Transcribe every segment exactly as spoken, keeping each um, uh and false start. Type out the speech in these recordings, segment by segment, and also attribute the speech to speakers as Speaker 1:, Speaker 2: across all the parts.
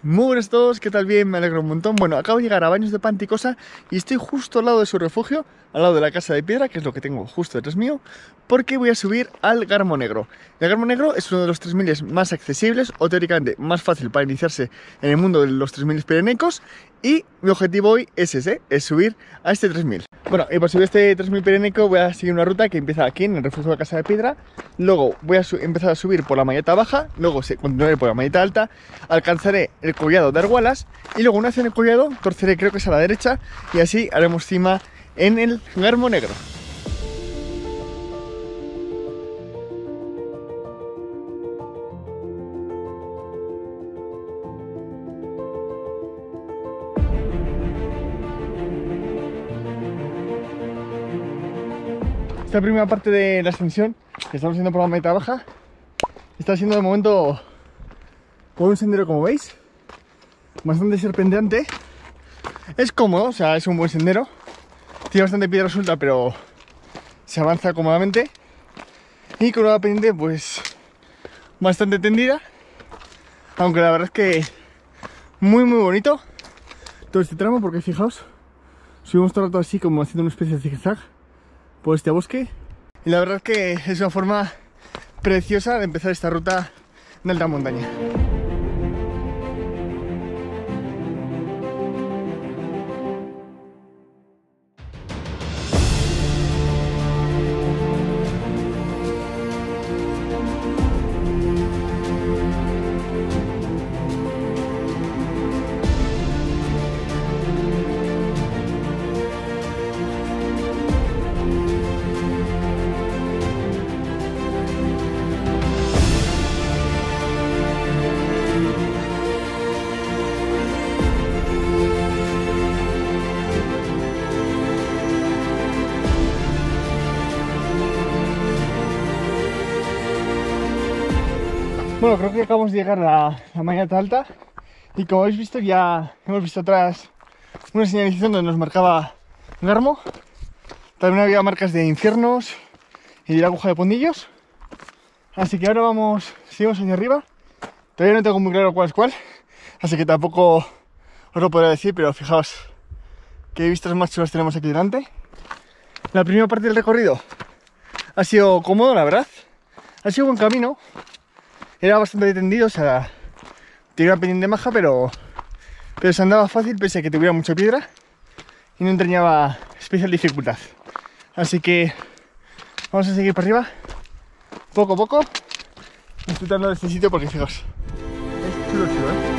Speaker 1: Muy buenas a todos, ¿qué tal? Bien, me alegro un montón. Bueno, acabo de llegar a Baños de Panticosa y estoy justo al lado de su refugio, al lado de la casa de piedra, que es lo que tengo justo detrás mío, porque voy a subir al Garmo Negro. El Garmo Negro es uno de los tres mil más accesibles, o teóricamente más fácil para iniciarse en el mundo de los tres mil pirenaicos, y mi objetivo hoy es ese, es subir a este tres mil. Bueno, y para subir este tres mil pirenaico voy a seguir una ruta que empieza aquí en el refugio de la casa de piedra, luego voy a empezar a subir por la malleta baja, luego continuaré por la malleta alta, alcanzaré el collado de Argualas y luego una vez en el collado torceré, creo que es a la derecha, y así haremos cima en el Garmo Negro. Esta primera parte de la ascensión que estamos haciendo por la meta baja está siendo de momento por un sendero, como veis, bastante serpenteante. Es cómodo, o sea, es un buen sendero, tiene bastante piedra suelta, pero se avanza cómodamente, y con una pendiente pues bastante tendida, aunque la verdad es que muy muy bonito todo este tramo, porque fijaos, subimos todo el rato así como haciendo una especie de zigzag por este bosque, y la verdad es que es una forma preciosa de empezar esta ruta de alta montaña. Bueno, creo que acabamos de llegar a la, la malleta alta, y como habéis visto ya hemos visto atrás una señalización donde nos marcaba Garmo. También había marcas de infiernos y de la aguja de Pondillos. Así que ahora vamos, seguimos hacia arriba. Todavía no tengo muy claro cuál es cuál, así que tampoco os lo podré decir, pero fijaos qué vistas más chulas tenemos aquí delante. La primera parte del recorrido ha sido cómodo, la verdad. Ha sido buen camino. Era bastante tendido, o sea, tenía una pendiente maja, pero, pero se andaba fácil pese a que tuviera mucha piedra y no entrañaba especial dificultad. Así que vamos a seguir para arriba, poco a poco, disfrutando de este sitio, porque fijaos, es chulo, chulo, ¿eh?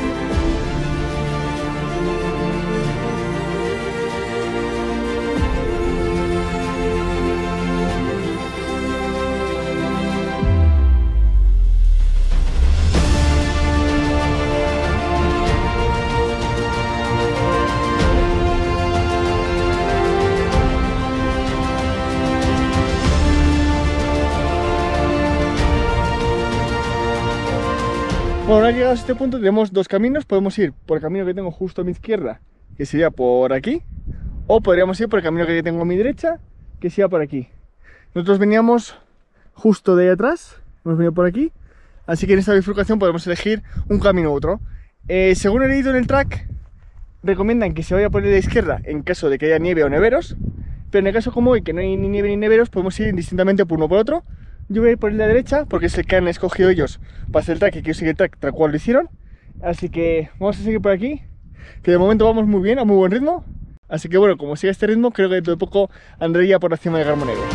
Speaker 1: Bueno, ahora llegados a este punto tenemos dos caminos. Podemos ir por el camino que tengo justo a mi izquierda, que sería por aquí, o podríamos ir por el camino que tengo a mi derecha, que sería por aquí. Nosotros veníamos justo de ahí atrás, hemos venido por aquí, así que en esta bifurcación podemos elegir un camino u otro. Eh, según he leído en el track, recomiendan que se vaya por el de la izquierda en caso de que haya nieve o neveros, pero en el caso como hoy, que no hay ni nieve ni neveros, podemos ir indistintamente por uno o por otro. Yo voy a ir por el de la derecha porque es el que han escogido ellos para hacer el track, y quiero seguir el track tal cual lo hicieron. Así que vamos a seguir por aquí, que de momento vamos muy bien, a muy buen ritmo. Así que bueno, como siga este ritmo, creo que dentro de poco andaré ya por la cima de Garmo Negro.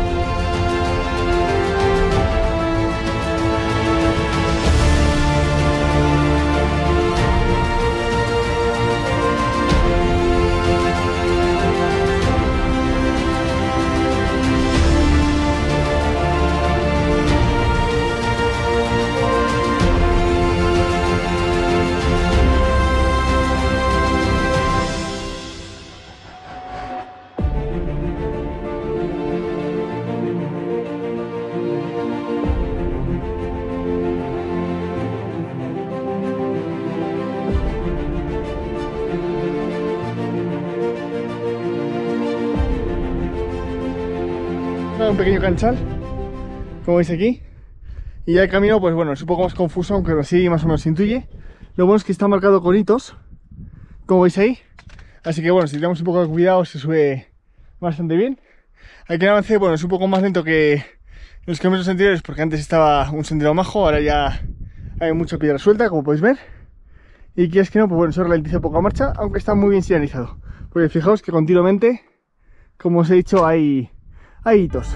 Speaker 1: Un pequeño canchal, como veis aquí, y ya el camino, pues bueno, es un poco más confuso, aunque así más o menos se intuye. Lo bueno es que está marcado con hitos, como veis ahí. Así que bueno, si tenemos un poco de cuidado se sube bastante bien. Aquí en avance, bueno, es un poco más lento que los kilómetros anteriores porque antes estaba un sendero majo, ahora ya hay mucha piedra suelta, como podéis ver. Y que es que no, pues bueno, eso ralentiza poca marcha, aunque está muy bien señalizado. Porque fijaos que continuamente, como os he dicho, hay, hay hitos.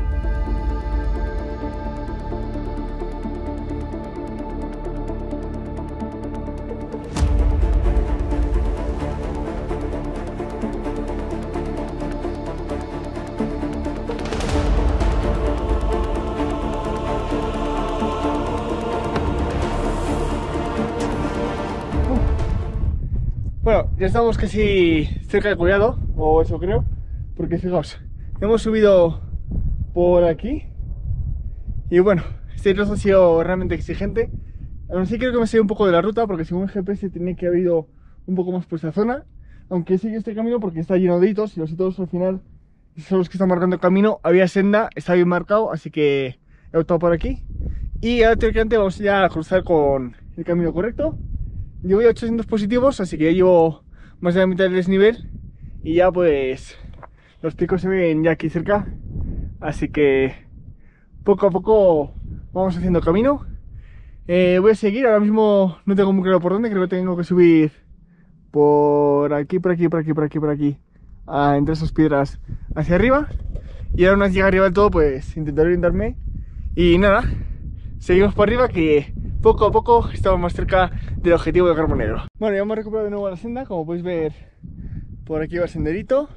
Speaker 1: Bueno, ya estamos casi cerca del collado, o eso creo, porque fijaos, hemos subido por aquí y bueno, este trozo ha sido realmente exigente. Aún así creo que me he salido un poco de la ruta porque según el G P S tenía que haber ido un poco más por esta zona, aunque sigue este camino porque está lleno de hitos y los hitos al final son los que están marcando el camino. Había senda, está bien marcado, así que he optado por aquí y ahora teóricamente vamos ya a cruzar con el camino correcto. Yo voy a ochocientos positivos, así que ya llevo más de la mitad del desnivel y ya pues los picos se ven ya aquí cerca, así que poco a poco vamos haciendo camino. Eh, voy a seguir, ahora mismo no tengo muy claro por dónde, creo que tengo que subir por aquí, por aquí, por aquí, por aquí, por aquí, a, entre esas piedras hacia arriba. Y ahora una vez llegue arriba del todo pues intentaré orientarme y nada, seguimos por arriba que poco a poco estamos más cerca del objetivo de Garmo Negro. Bueno, ya hemos recuperado de nuevo la senda, como podéis ver por aquí va el senderito.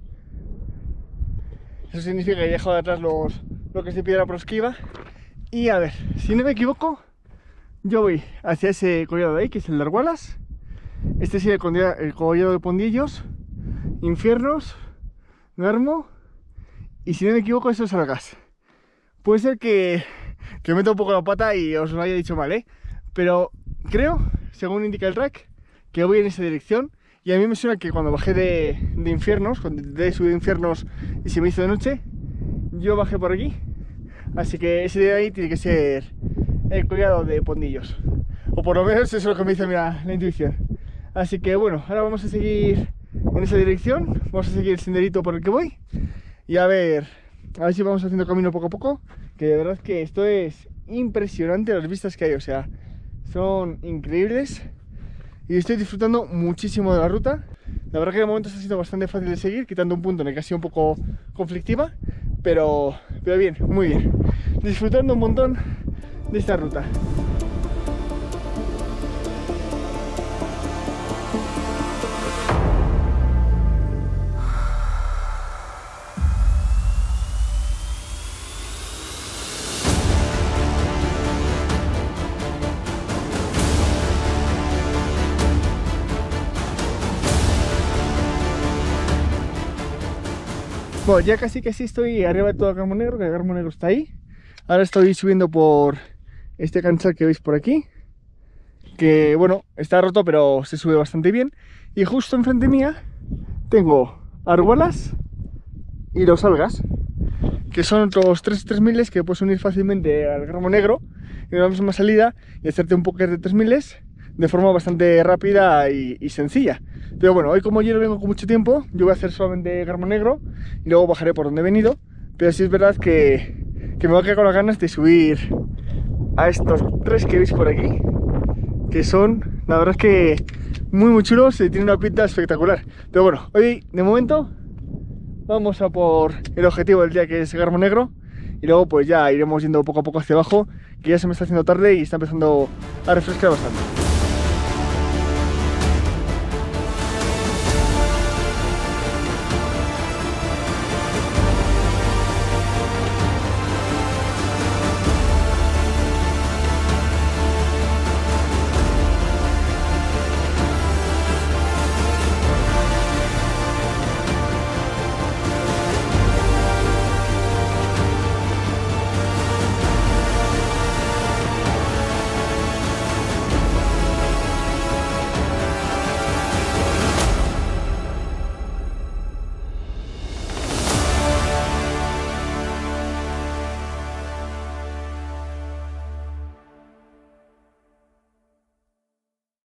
Speaker 1: Eso significa que he dejado de atrás los bloques de piedra por los que iba. Y a ver, si no me equivoco, yo voy hacia ese collado de ahí, que es el de Argualas. Este es el collado de Pondillos, Infiernos, Garmo. Y si no me equivoco, eso es Algas. Puede ser que, que me meto un poco la pata y os lo haya dicho mal, ¿eh? Pero creo, según indica el track, que voy en esa dirección. Y a mí me suena que cuando bajé de, de Infiernos, cuando intenté subir Infiernos y se me hizo de noche, yo bajé por aquí. Así que ese de ahí tiene que ser el collado de Pondillos. O por lo menos eso es lo que me dice mira, la intuición. Así que bueno, ahora vamos a seguir en esa dirección. Vamos a seguir el senderito por el que voy. Y a ver, a ver si vamos haciendo camino poco a poco. Que de verdad que esto es impresionante, las vistas que hay, o sea, son increíbles. Y estoy disfrutando muchísimo de la ruta. La verdad que de momento ha sido bastante fácil de seguir, quitando un punto en el que ha sido un poco conflictiva. Pero, pero bien, muy bien. Disfrutando un montón de esta ruta. Bueno, ya casi que sí estoy arriba de todo el Garmo Negro, que el Garmo Negro está ahí. Ahora estoy subiendo por este canchal que veis por aquí, que bueno, está roto pero se sube bastante bien. Y justo enfrente mía tengo Argualas y los Algas, que son otros tres miles que puedes unir fácilmente al Garmo Negro en la misma salida y hacerte un póker de tres miles de forma bastante rápida y, y sencilla. Pero bueno, hoy como yo no vengo con mucho tiempo, yo voy a hacer solamente Garmo Negro y luego bajaré por donde he venido. Pero sí es verdad que, que me voy a quedar con las ganas de subir a estos tres que veis por aquí, que son, la verdad es que muy muy chulos y tienen una pinta espectacular. Pero bueno, hoy de momento vamos a por el objetivo del día, que es Garmo Negro. Y luego pues ya iremos yendo poco a poco hacia abajo, que ya se me está haciendo tarde y está empezando a refrescar bastante.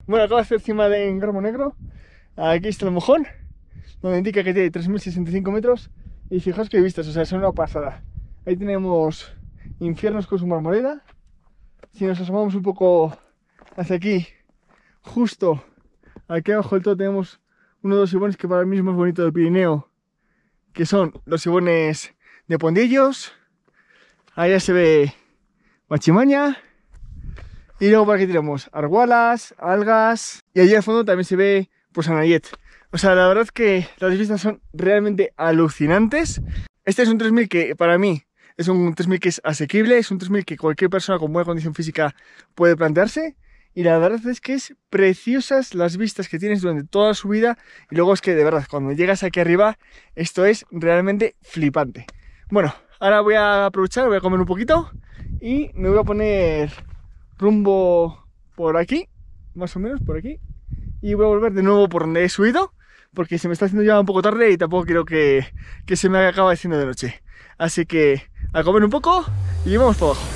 Speaker 1: Bueno, acabo de hacer cima de Engarmo Negro. Aquí está el mojón, donde indica que tiene tres mil sesenta y cinco metros. Y fijaos que vistas, o sea, son una pasada. Ahí tenemos Infiernos con su marmoleda. Si nos asomamos un poco hacia aquí, justo aquí abajo del todo tenemos uno de los sibones que para mí es más bonito del Pirineo, que son los sibones de Pondillos. Allá se ve Machimaña. Y luego por aquí tenemos Argualas, Algas. Y allí al fondo también se ve pues Anayet. O sea, la verdad es que las vistas son realmente alucinantes. Este es un tres mil que para mí es un tres mil que es asequible. Es un tres mil que cualquier persona con buena condición física puede plantearse. Y la verdad es que es preciosas las vistas que tienes durante toda su vida. Y luego es que de verdad, cuando llegas aquí arriba, esto es realmente flipante. Bueno, ahora voy a aprovechar, voy a comer un poquito. Y me voy a poner rumbo por aquí, más o menos por aquí. Y voy a volver de nuevo por donde he subido, porque se me está haciendo ya un poco tarde y tampoco quiero que, que se me acabe haciendo de noche. Así que a comer un poco y vamos para abajo.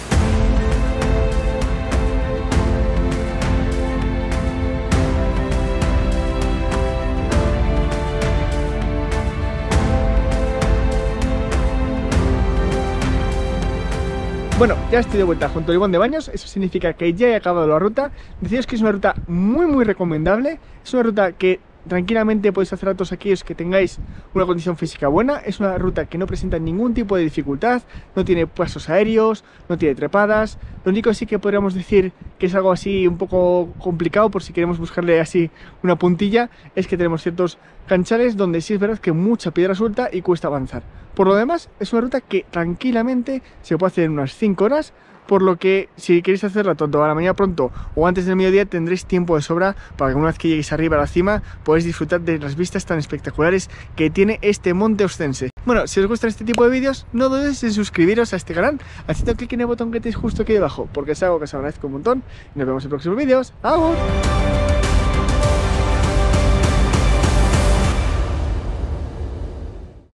Speaker 1: Bueno, ya estoy de vuelta junto a Ibón de Baños, eso significa que ya he acabado la ruta. Deciros que es una ruta muy muy recomendable, es una ruta que tranquilamente podéis hacer a todos aquellos que tengáis una condición física buena. Es una ruta que no presenta ningún tipo de dificultad, no tiene pasos aéreos, no tiene trepadas. Lo único sí que podríamos decir que es algo así un poco complicado, por si queremos buscarle así una puntilla, es que tenemos ciertos canchales donde sí es verdad que mucha piedra suelta y cuesta avanzar. Por lo demás, es una ruta que tranquilamente se puede hacer en unas cinco horas, por lo que si queréis hacerla tanto a la mañana pronto o antes del mediodía tendréis tiempo de sobra para que una vez que lleguéis arriba a la cima podáis disfrutar de las vistas tan espectaculares que tiene este monte Ostense. Bueno, si os gustan este tipo de vídeos, no dudéis en suscribiros a este canal haciendo clic en el botón que tenéis justo aquí debajo, porque es algo que os agradezco un montón. Y nos vemos en próximos vídeos. ¡Adiós!